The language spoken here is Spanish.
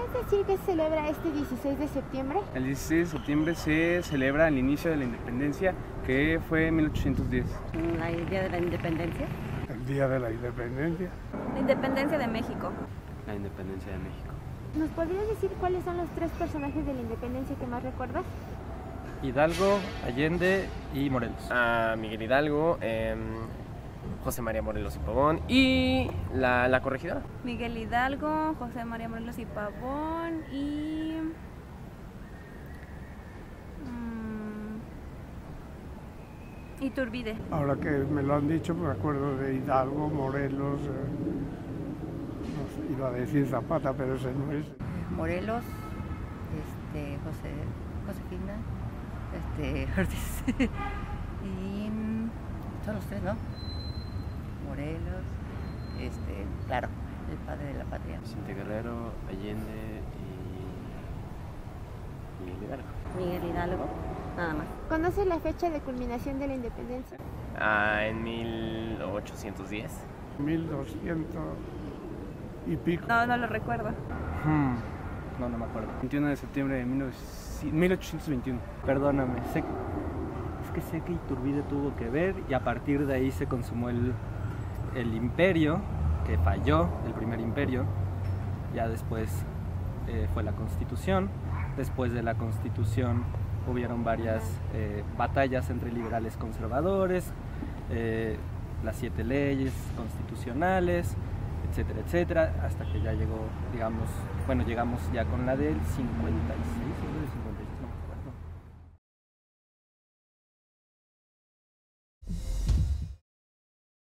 podrías decir qué se celebra este 16 de septiembre? El 16 de septiembre se celebra el inicio de la independencia, que fue en 1810. ¿El Día de la Independencia? El Día de la Independencia. La Independencia de México. La Independencia de México. ¿Nos podrías decir cuáles son los 3 personajes de la independencia que más recuerdas? Hidalgo, Allende y Morelos. A Miguel Hidalgo, José María Morelos y Pavón y la corregidora. Miguel Hidalgo, José María Morelos y Pavón y... Iturbide. Ahora que me lo han dicho, me acuerdo de Hidalgo, Morelos, no sé, iba a decir Zapata, pero ese no es. Morelos, Josefina, Ortiz, y son los 3, ¿no? Morelos, claro, el padre de la patria. Vicente Guerrero, Allende y Miguel Hidalgo. Miguel Hidalgo, nada más. ¿Conoces la fecha de culminación de la independencia? En 1810. 1200 y pico. No lo recuerdo. No me acuerdo. 21 de septiembre de 1821. Perdóname, es que sé que Iturbide tuvo que ver y a partir de ahí se consumó el imperio, que falló, el primer imperio. Ya después fue la Constitución. Después de la Constitución hubieron varias batallas entre liberales conservadores, las 7 leyes constitucionales, etcétera, etcétera, hasta que ya llegó, llegamos ya con la del 56,